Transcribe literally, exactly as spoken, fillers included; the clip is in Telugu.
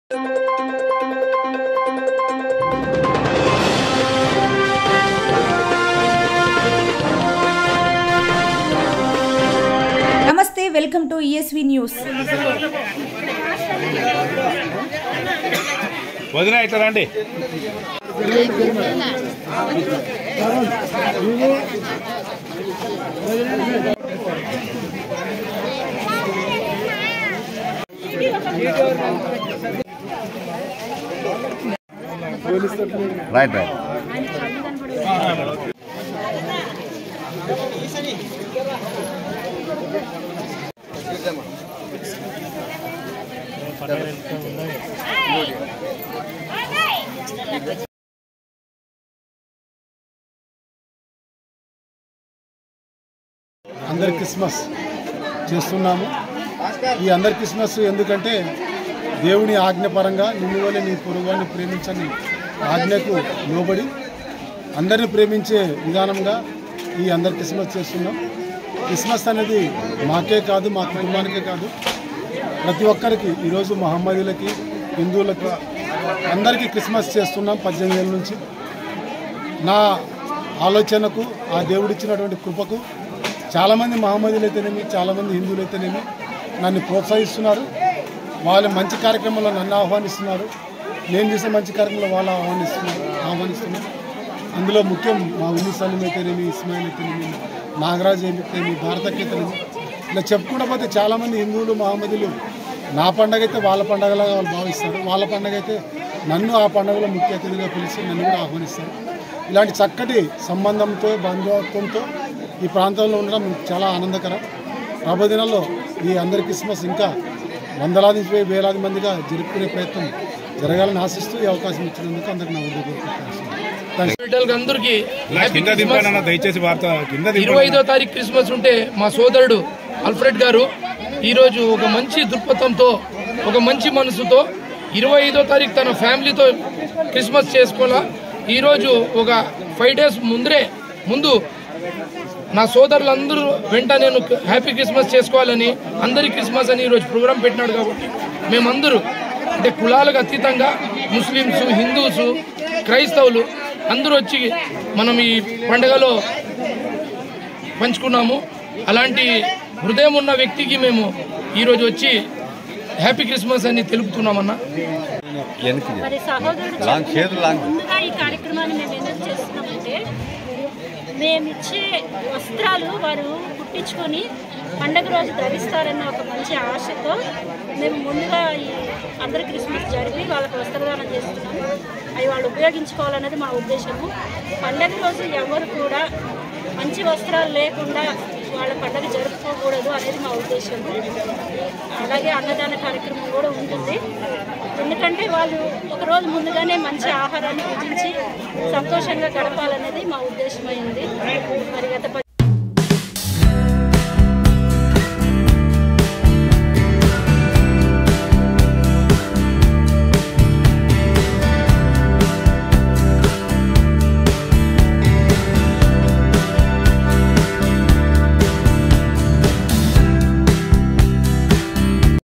నమస్తే, వెల్కమ్ టు ఈఎస్వి న్యూస్. వదినా ఇట్లా రండి. రైట్ రైట్ అందరి క్రిస్మస్ చేస్తున్నాము. ఈ అందరి క్రిస్మస్ ఎందుకంటే దేవుని ఆజ్ఞపరంగా నిన్ను వలె నీ పొరుగువాన్ని ప్రేమించని ఆజ్ఞకు లోబడి అందరిని ప్రేమించే విధానంగా ఈ అందరి క్రిస్మస్ చేస్తున్నాం. క్రిస్మస్ అనేది మాకే కాదు, మా కుటుంబానికే కాదు, ప్రతి ఒక్కరికి ఈరోజు మహమ్మదీలకి, హిందువులకి అందరికీ క్రిస్మస్ చేస్తున్నాం. పద్దెనిమిది ఏళ్ళ నుంచి నా ఆలోచనకు, ఆ దేవుడిచ్చినటువంటి కృపకు చాలామంది మహమ్మదీలు అయితేనేమి, చాలామంది హిందువులు అయితేనేమి నన్ను ప్రోత్సహిస్తున్నారు. వాళ్ళు మంచి కార్యక్రమంలో నన్ను ఆహ్వానిస్తున్నారు, నేను చేసే మంచి కార్యక్రమంలో వాళ్ళు ఆహ్వానిస్తున్నారు ఆహ్వానిస్తున్నారు అందులో ముఖ్యం మా ఉన్ని సలీం అయితేనేమి, ఇస్మాయిల్ అయితేనేమి, నాగరాజ్ అయితేనేమి, భారతకి అయితేనేమి, ఇలా చెప్పుకుంటూ పోతే చాలామంది హిందువులు మహమ్మదీలు నా పండగ అయితే వాళ్ళ పండగలాగా వాళ్ళు భావిస్తారు. వాళ్ళ పండగ అయితే నన్ను ఆ పండుగలో ముఖ్య అతిథిగా పిలిచి నన్ను కూడా ఆహ్వానిస్తారు. ఇలాంటి చక్కటి సంబంధంతో, బంధుత్వంతో ఈ ప్రాంతంలో ఉండడం చాలా ఆనందకరం. రాబోయే దినాల్లో ఈ అందరి క్రిస్మస్ ఇంకా వందలాది వేలాది మందిగా జరుపుకునే ప్రయత్నం జరగాలని ఆశిస్తూ ఈ అవకాశం ఇచ్చినందుకు అందరికీ నా అందరికీ దయచేసి ఇరవై ఐదో తారీఖు క్రిస్మస్ ఉంటే మా సోదరుడు అల్ఫ్రెడ్ గారు ఈరోజు ఒక మంచి దృక్పథంతో, ఒక మంచి మనసుతో ఇరవై ఐదో తారీఖు తన ఫ్యామిలీతో క్రిస్మస్ చేసుకోవాలా. ఈరోజు ఒక ఫైవ్ డేస్ ముందరే ముందు నా సోదరులందరూ వెంట నేను హ్యాపీ క్రిస్మస్ చేసుకోవాలని, అందరి క్రిస్మస్ అని ఈరోజు ప్రోగ్రాం పెట్టినాడు. కాబట్టి మేమందరూ అంటే కులాలకు అతీతంగా ముస్లిమ్స్, హిందూస్, క్రైస్తవులు అందరూ వచ్చి మనం ఈ పండుగలో పంచుకున్నాము. అలాంటి హృదయం ఉన్న వ్యక్తికి మేము ఈరోజు వచ్చి హ్యాపీ క్రిస్మస్ అని తెలుపుతున్నామన్నా. మరి సహోదరుడు ముందుగా ఈ కార్యక్రమాన్ని మేము ఎందుకు చేస్తున్నామంటే, మేమిచ్చే వస్త్రాలు వారు కుట్టించుకొని పండగ రోజు ధరిస్తారన్న ఒక మంచి ఆశతో మేము ముందుగా ఈ అందరి క్రిస్మస్ జరిపి వాళ్ళకి వస్త్రదానం చేస్తున్నాము. అవి వాళ్ళు ఉపయోగించుకోవాలన్నది మా ఉద్దేశము. పండగ రోజు ఎవరు కూడా మంచి వస్త్రాలు లేకుండా వాళ్ళ పండగ జరుపుకోకూడదు అనేది మా ఉద్దేశము. అలాగే అన్నదాన కార్యక్రమం కూడా ఉంటుంది. ఎందుకంటే వాళ్ళు ఒకరోజు ముందుగానే మంచి ఆహారాన్ని భుజించి సంతోషంగా గడపాలనేది మా ఉద్దేశమైంది. మరి గత